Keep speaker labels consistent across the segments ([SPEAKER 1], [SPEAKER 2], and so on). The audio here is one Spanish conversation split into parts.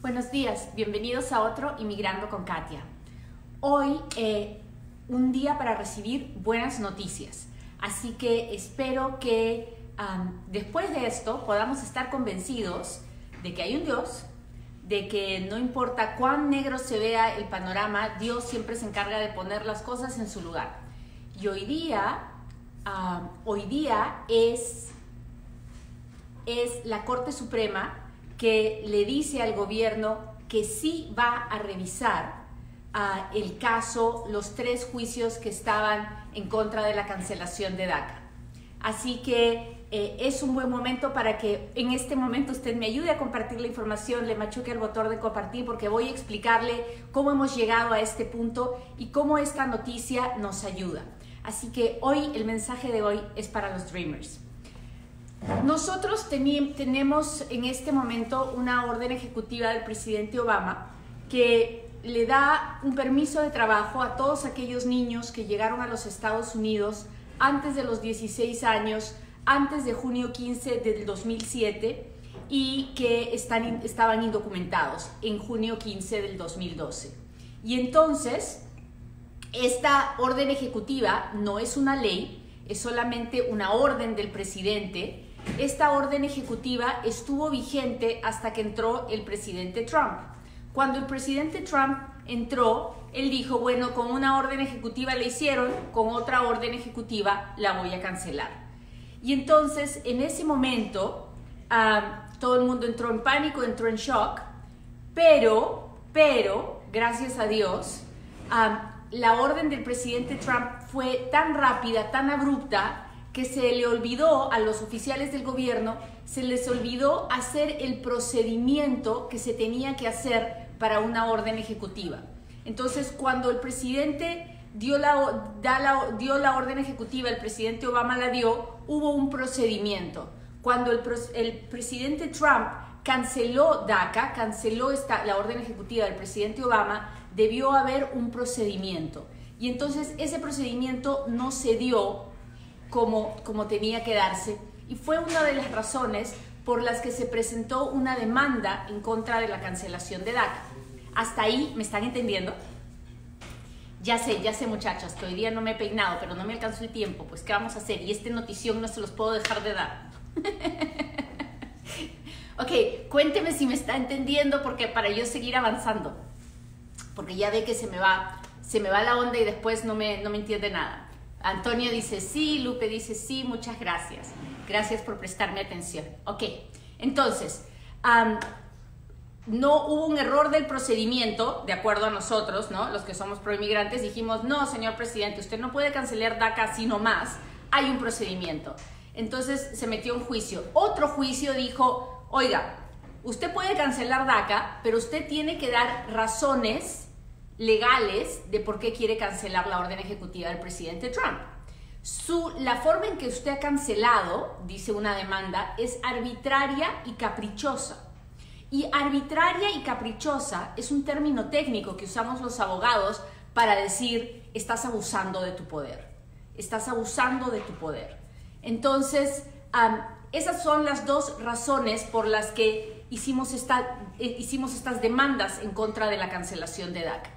[SPEAKER 1] Buenos días, bienvenidos a otro Inmigrando con Katia. Hoy un día para recibir buenas noticias, así que espero que después de esto podamos estar convencidos de que hay un Dios, de que no importa cuán negro se vea el panorama, Dios siempre se encarga de poner las cosas en su lugar. Y hoy día es la Corte Suprema que le dice al gobierno que sí va a revisar el caso, los 3 juicios que estaban en contra de la cancelación de DACA. Así que es un buen momento para que en este momento usted me ayude a compartir la información, le machuque el botón de compartir, porque voy a explicarle cómo hemos llegado a este punto y cómo esta noticia nos ayuda. Así que hoy, el mensaje de hoy es para los Dreamers. Nosotros tenemos en este momento una orden ejecutiva del presidente Obama que le da un permiso de trabajo a todos aquellos niños que llegaron a los Estados Unidos antes de los 16 años, antes de junio 15 del 2007 y que estaban indocumentados en junio 15 del 2012. Y entonces, esta orden ejecutiva no es una ley, es solamente una orden del presidente. Esta orden ejecutiva estuvo vigente hasta que entró el presidente Trump. Cuando el presidente Trump entró, él dijo, bueno, con una orden ejecutiva la hicieron, con otra orden ejecutiva la voy a cancelar. Y entonces, en ese momento, todo el mundo entró en pánico, entró en shock, pero, gracias a Dios, la orden del presidente Trump fue tan rápida, tan abrupta, que se le olvidó a los oficiales del gobierno, se les olvidó hacer el procedimiento que se tenía que hacer para una orden ejecutiva. Entonces, cuando el presidente dio la orden ejecutiva, el presidente Obama la dio, hubo un procedimiento. Cuando el presidente Trump canceló DACA, canceló la orden ejecutiva del presidente Obama, debió haber un procedimiento. Y entonces ese procedimiento no se dio como tenía que darse, y fue una de las razones por las que se presentó una demanda en contra de la cancelación de DACA. ¿Hasta ahí me están entendiendo? Ya sé muchachos, que hoy día no me he peinado, pero no me alcanzó el tiempo, pues ¿qué vamos a hacer? Y esta notición no se los puedo dejar de dar. Ok, cuénteme si me está entendiendo, porque para yo seguir avanzando, porque ya ve que se me va la onda y después no me entiende nada. Antonio dice sí, Lupe dice sí, muchas gracias. Gracias por prestarme atención. Ok, entonces, no hubo un error del procedimiento, de acuerdo a nosotros, ¿no? Los que somos proinmigrantes dijimos, no, señor presidente, usted no puede cancelar DACA así nomás, hay un procedimiento. Entonces se metió un juicio. Otro juicio dijo, oiga, usted puede cancelar DACA, pero usted tiene que dar razones legales de por qué quiere cancelar la orden ejecutiva del presidente Trump. La forma en que usted ha cancelado, dice una demanda, es arbitraria y caprichosa. Y arbitraria y caprichosa es un término técnico que usamos los abogados para decir, estás abusando de tu poder. Estás abusando de tu poder. Entonces, esas son las 2 razones por las que hicimos estas demandas en contra de la cancelación de DACA.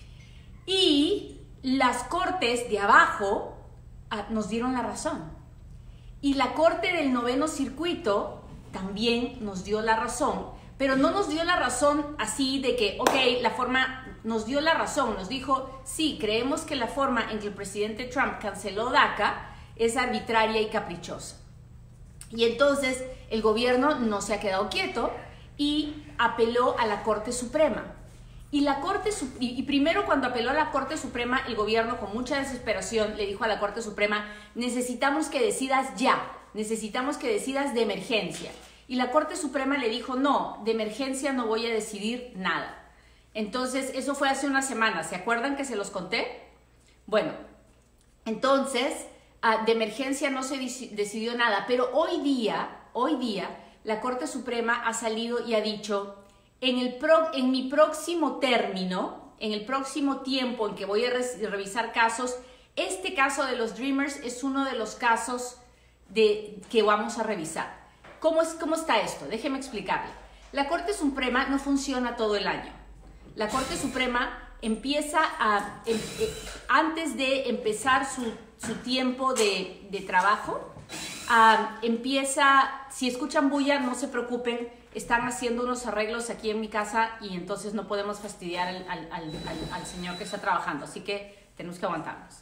[SPEAKER 1] Y las cortes de abajo nos dieron la razón. Y la corte del 9º circuito también nos dio la razón, pero no nos dio la razón así de que, ok, nos dio la razón, nos dijo, sí, creemos que la forma en que el presidente Trump canceló DACA es arbitraria y caprichosa. Y entonces el gobierno no se ha quedado quieto y apeló a la Corte Suprema. Y primero, cuando apeló a la Corte Suprema, el gobierno con mucha desesperación le dijo a la Corte Suprema, necesitamos que decidas ya, necesitamos que decidas de emergencia. Y la Corte Suprema le dijo, no, de emergencia no voy a decidir nada. Entonces, eso fue hace una semana, ¿se acuerdan que se los conté? Bueno, entonces, de emergencia no se decidió nada, pero hoy día, la Corte Suprema ha salido y ha dicho, en mi próximo término, en el próximo tiempo en que voy a revisar casos, este caso de los Dreamers es uno de los casos que vamos a revisar. ¿Cómo está esto? Déjeme explicarle. La Corte Suprema no funciona todo el año. La Corte Suprema empieza antes de empezar su tiempo de trabajo, empieza, si escuchan bulla, no se preocupen, están haciendo unos arreglos aquí en mi casa y entonces no podemos fastidiar al señor que está trabajando, así que tenemos que aguantarnos.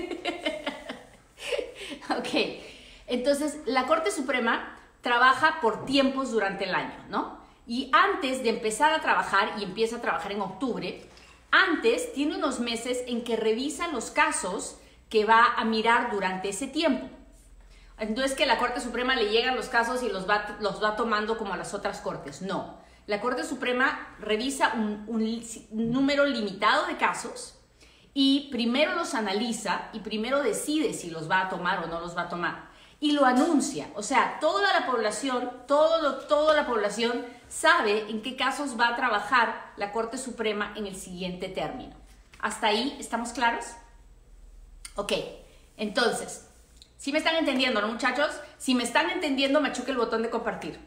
[SPEAKER 1] Ok, entonces la Corte Suprema trabaja por tiempos durante el año, ¿no? Y antes de empezar a trabajar, y empieza a trabajar en octubre, antes tiene unos meses en que revisa los casos que va a mirar durante ese tiempo. Entonces que la Corte Suprema le llegan los casos y los va tomando como a las otras cortes. No, la Corte Suprema revisa un número limitado de casos y primero los analiza y primero decide si los va a tomar o no los va a tomar. Y lo anuncia, o sea, toda la población, toda la población sabe en qué casos va a trabajar la Corte Suprema en el siguiente término. ¿Hasta ahí estamos claros? Ok, entonces, ¿sí me están entendiendo, no, muchachos? Si me están entendiendo, machuque el botón de compartir.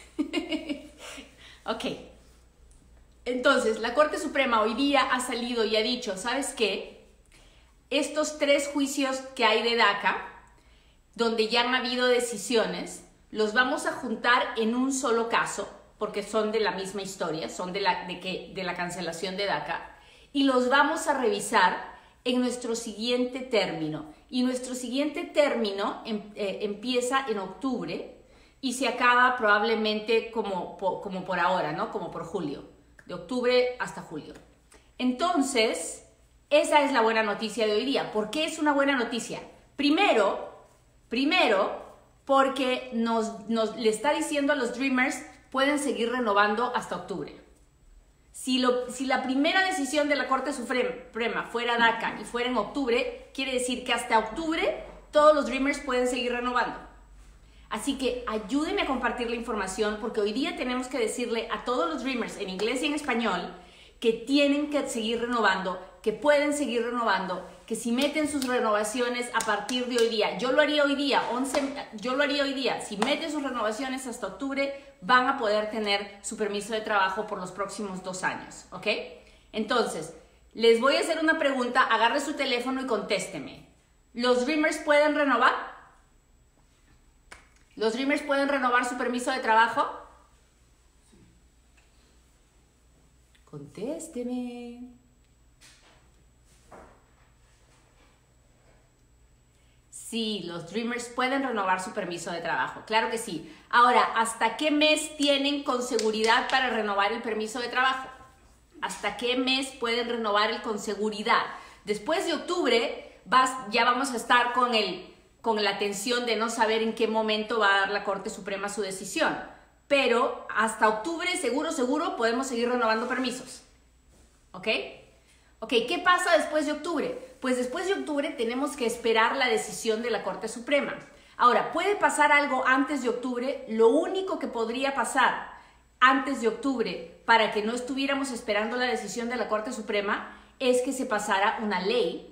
[SPEAKER 1] Ok, entonces, la Corte Suprema hoy día ha salido y ha dicho, ¿sabes qué? Estos 3 juicios que hay de DACA, donde ya han habido decisiones, los vamos a juntar en un solo caso, porque son de la misma historia, son de la cancelación de DACA, y los vamos a revisar en nuestro siguiente término. Y nuestro siguiente término empieza en octubre y se acaba probablemente como por ahora, ¿no? Como por julio, de octubre hasta julio. Entonces, esa es la buena noticia de hoy día. ¿Por qué es una buena noticia? Primero, porque le está diciendo a los Dreamers, pueden seguir renovando hasta octubre. Si la primera decisión de la Corte Suprema fuera DACA y fuera en octubre, quiere decir que hasta octubre todos los Dreamers pueden seguir renovando. Así que ayúdenme a compartir la información porque hoy día tenemos que decirle a todos los Dreamers en inglés y en español que tienen que seguir renovando, que pueden seguir renovando, que si meten sus renovaciones a partir de hoy día, yo lo haría hoy día, si meten sus renovaciones hasta octubre, van a poder tener su permiso de trabajo por los próximos 2 años, ¿ok? Entonces, les voy a hacer una pregunta, agarre su teléfono y contésteme. ¿Los Dreamers pueden renovar? ¿Los Dreamers pueden renovar su permiso de trabajo? Contésteme. Sí, los Dreamers pueden renovar su permiso de trabajo, claro que sí. Ahora, ¿hasta qué mes tienen con seguridad para renovar el permiso de trabajo? ¿Hasta qué mes pueden renovar con seguridad? Después de octubre ya vamos a estar con la tensión de no saber en qué momento va a dar la Corte Suprema su decisión. Pero hasta octubre, seguro, podemos seguir renovando permisos. ¿Ok? Ok, ¿qué pasa después de octubre? Pues después de octubre tenemos que esperar la decisión de la Corte Suprema. Ahora, ¿puede pasar algo antes de octubre? Lo único que podría pasar antes de octubre para que no estuviéramos esperando la decisión de la Corte Suprema es que se pasara una ley,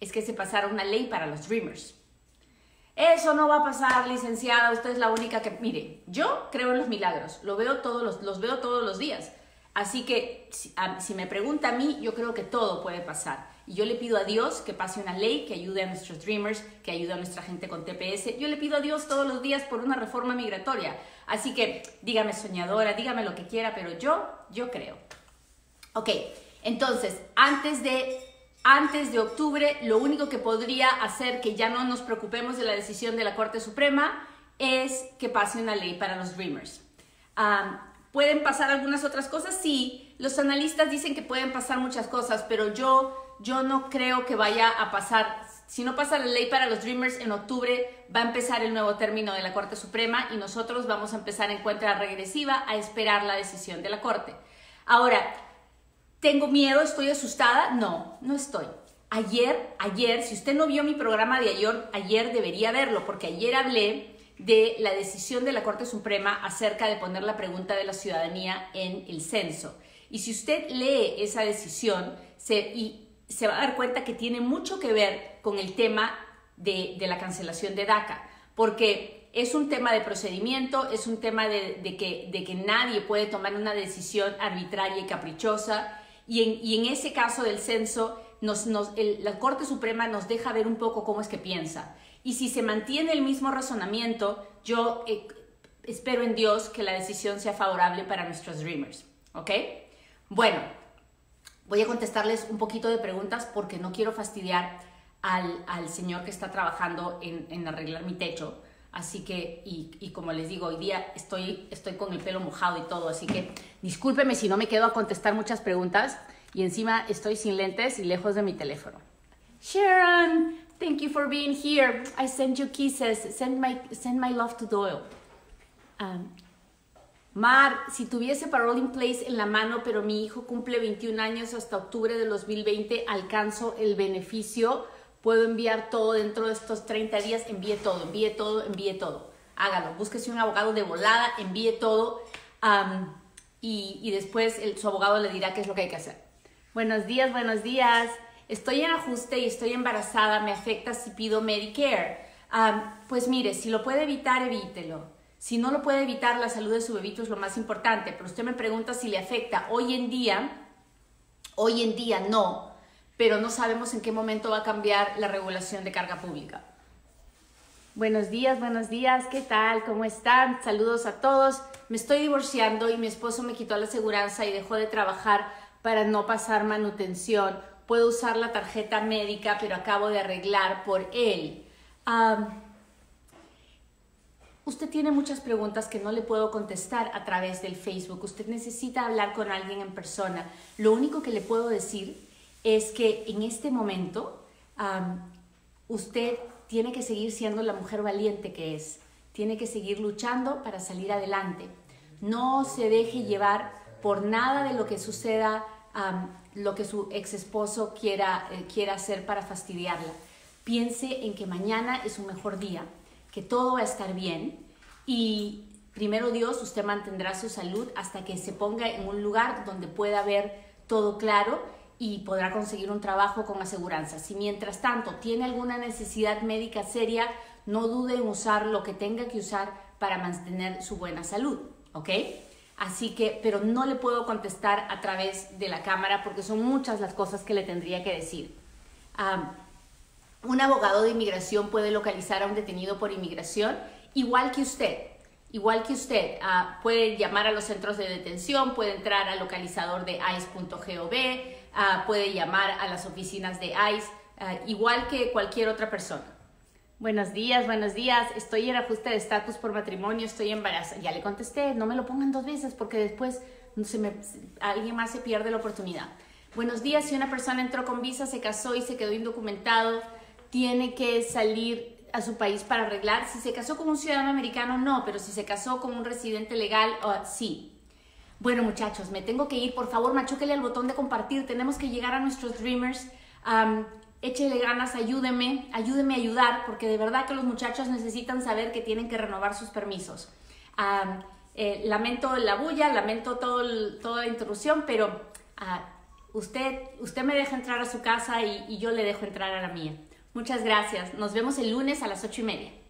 [SPEAKER 1] para los Dreamers. Eso no va a pasar, licenciada, usted es la única que... Mire, yo creo en los milagros, los veo todos los días. Así que si me pregunta a mí, yo creo que todo puede pasar. Y yo le pido a Dios que pase una ley que ayude a nuestros Dreamers, que ayude a nuestra gente con TPS. Yo le pido a Dios todos los días por una reforma migratoria. Así que dígame soñadora, dígame lo que quiera, pero yo creo. Ok, entonces, antes de octubre, lo único que podría hacer que ya no nos preocupemos de la decisión de la Corte Suprema es que pase una ley para los Dreamers. ¿Pueden pasar algunas otras cosas? Sí, los analistas dicen que pueden pasar muchas cosas, pero yo no creo que vaya a pasar. Si no pasa la ley para los Dreamers en octubre, va a empezar el nuevo término de la Corte Suprema y nosotros vamos a empezar en cuenta regresiva a esperar la decisión de la Corte. Ahora, ¿tengo miedo? ¿Estoy asustada? No estoy. Ayer, si usted no vio mi programa de ayer debería verlo, porque ayer hablé de la decisión de la Corte Suprema acerca de poner la pregunta de la ciudadanía en el censo. Y si usted lee esa decisión, se va a dar cuenta que tiene mucho que ver con el tema de la cancelación de DACA, porque es un tema de procedimiento, es un tema de que nadie puede tomar una decisión arbitraria y caprichosa, y en ese caso del censo, la Corte Suprema nos deja ver un poco cómo es que piensa. Y si se mantiene el mismo razonamiento, yo espero en Dios que la decisión sea favorable para nuestros Dreamers, ¿ok? Bueno, voy a contestarles un poquito de preguntas porque no quiero fastidiar al señor que está trabajando en arreglar mi techo. Así que, y como les digo, hoy día estoy con el pelo mojado y todo, así que discúlpeme si no me quedo a contestar muchas preguntas y encima estoy sin lentes y lejos de mi teléfono. Sharon, thank you for being here. I send you kisses. Send my love to Doyle. Mar, si tuviese Parole in Place en la mano, pero mi hijo cumple 21 años hasta octubre del 2020, ¿alcanzo el beneficio? ¿Puedo enviar todo dentro de estos 30 días? Envíe todo, envíe todo, envíe todo. Hágalo, búsquese un abogado de volada, envíe todo y después su abogado le dirá qué es lo que hay que hacer. Buenos días, buenos días. Estoy en ajuste y estoy embarazada, ¿me afecta si pido Medicare? Pues mire, si lo puede evitar, evítelo. Si no lo puede evitar, la salud de su bebito es lo más importante. Pero usted me pregunta si le afecta. Hoy en día no, pero no sabemos en qué momento va a cambiar la regulación de carga pública. Buenos días, ¿qué tal? ¿Cómo están? Saludos a todos. Me estoy divorciando y mi esposo me quitó la aseguranza y dejó de trabajar para no pasar manutención. Puedo usar la tarjeta médica, pero acabo de arreglar por él. Usted tiene muchas preguntas que no le puedo contestar a través del Facebook. Usted necesita hablar con alguien en persona. Lo único que le puedo decir es que en este momento usted tiene que seguir siendo la mujer valiente que es. Tiene que seguir luchando para salir adelante. No se deje llevar por nada de lo que suceda, lo que su ex esposo quiera hacer para fastidiarla. Piense en que mañana es un mejor día, que todo va a estar bien y primero Dios, usted mantendrá su salud hasta que se ponga en un lugar donde pueda ver todo claro y podrá conseguir un trabajo con aseguranza. Si mientras tanto tiene alguna necesidad médica seria, no dude en usar lo que tenga que usar para mantener su buena salud, ¿ok? Así que, pero no le puedo contestar a través de la cámara porque son muchas las cosas que le tendría que decir. Un abogado de inmigración puede localizar a un detenido por inmigración, igual que usted. Puede llamar a los centros de detención, puede entrar al localizador de ICE.gov, puede llamar a las oficinas de ICE, igual que cualquier otra persona. Buenos días, estoy en ajuste de estatus por matrimonio, estoy embarazada. Ya le contesté, no me lo pongan 2 veces porque después alguien más se pierde la oportunidad. Buenos días, si una persona entró con visa, se casó y se quedó indocumentado, ¿tiene que salir a su país para arreglar? Si se casó con un ciudadano americano, no, pero si se casó con un residente legal, sí. Bueno, muchachos, me tengo que ir. Por favor, machúquele al botón de compartir. Tenemos que llegar a nuestros Dreamers. Échele ganas, ayúdeme a ayudar, porque de verdad que los muchachos necesitan saber que tienen que renovar sus permisos. Lamento la bulla, lamento toda la interrupción, pero usted me deja entrar a su casa y yo le dejo entrar a la mía. Muchas gracias. Nos vemos el lunes a las 8:30.